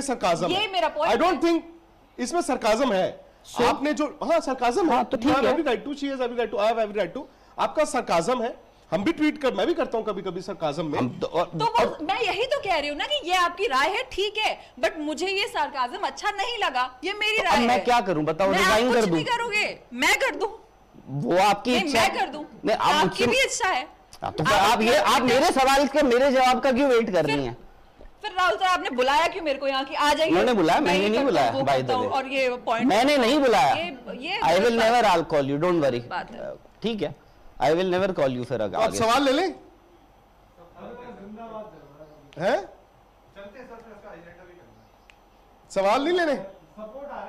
Sarcasm ये मेरा point. I don't think इसमें सरकाजम है। आपने जो सरकाजम है, तो ठीक है, every right to, she has every right to, I have every right to. आपका सरकाजम है, हम भी ट्वीट कर, मैं भी करता हूं कभी कभी सरकाजम में। मैं यही तो कह रही हूँ ना कि ये आपकी राय है, ठीक है, बट मुझे ये सरकाजम अच्छा नहीं लगा, ये मेरी राय है। मैं क्या करूं बताओ, रिजाइन कर दूं? नहीं करोगे, मैं कर दूं, वो आपकी इच्छा है, मैं कर दूं, नहीं आपकी भी इच्छा है। तो आप मेरे सवाल के मेरे जवाब का क्यों वेट कर रही हैं? फिर राहुल सर आपने बुलाया क्यों मेरे को यहाँ की? आ जाइए। मैंने बुलाया? मैंने नहीं बुलाया बाय द वे, और ये पॉइंट मैंने नहीं बुलाया। I will never I call you, don't worry, ठीक है, I will never call you. फिर आप सवाल ले लें हैं? सवाल नहीं लेने? सपोर्ट आ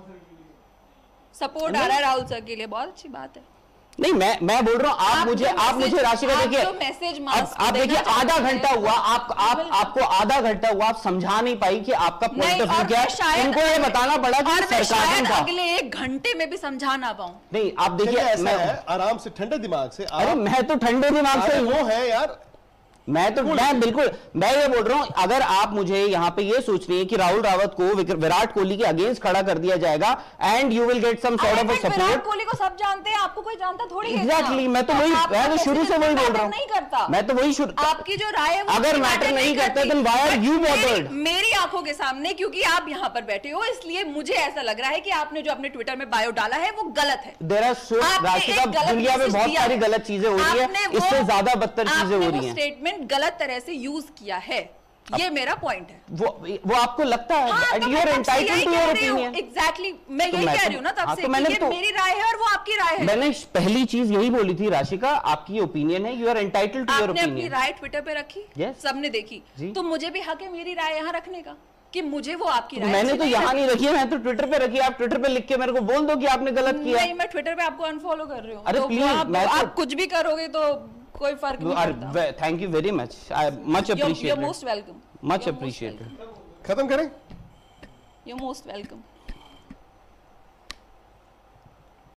रहा है राहुल सर के लिए, बहुत अच्छी बात है। नहीं, मैं बोल रहा हूँ, आप मुझे राशि का देखिए, आप देखिए आधा घंटा हुआ, आपको आधा घंटा हुआ, आप समझा नहीं पाई कि आपका पॉइंट ऑफ व्यू क्या है। इनको ये बताना पड़ा कि सरकार का अगले 1 घंटे में भी समझा ना पाऊं। नहीं, आप देखिए, मैं आराम से ठंडे दिमाग से, अरे मैं तो ठंडे दिमाग से वो है यार, मैं बिल्कुल मैं ये बोल रहा हूं, अगर आप मुझे यहाँ पे ये सोच रही है कि राहुल रावत को विराट कोहली के अगेंस्ट खड़ा कर दिया जाएगा and you will get some sort of a support. Virat Kohli को सब जानते हैं, आपको कोई जानता थोड़ी है। एग्जैक्टली, मैं तो शुरू से वही बोल रहा हूँ, नहीं करता, मैं तो वही शुरू, आपकी जो राय है अगर मैटर नहीं करता then why are you bothered? मेरी आंखों के सामने, क्योंकि आप यहाँ पर बैठे हो, इसलिए मुझे ऐसा लग रहा है कि आपने जो अपने ट्विटर में बायो डाला है वो गलत है। देयर आर सो राशिका, दुनिया में बहुत सारी गलत चीजें हो रही है, इससे ज्यादा बदतर चीजें हो रही हैं। स्टेटमेंट गलत तरह से यूज किया है, ये मेरा पॉइंट है। वो आपको लगता है? You are entitled to your opinion. Exactly, मैं यही कह रही हूँ ना तब से, ये मेरी राय है और वो आपकी राय है। मैंने पहली चीज यही बोली थी राशिका, आपकी ओपिनियन है, you are entitled to your opinion. आपने अपनी राय ट्विटर पे रखी, सबने देखी, तो मुझे भी हक है मेरी राय यहाँ रखने का, कि मुझे वो आपकी राय। मैंने तो यहाँ नहीं रखी है, मैं तो ट्विटर पे रखी है। आप ट्विटर पे लिख के मेरे को बोल दो कि आपने गलत किया। नहीं, मैं ट्विटर पे आपको अनफॉलो कर रही हूँ। अरे प्लीज, आप कुछ भी करोगे तो कोई फर्क नहीं पड़ता। Thank you very much, I much appreciated, most welcome, much appreciated. खत्म करें? You most welcome.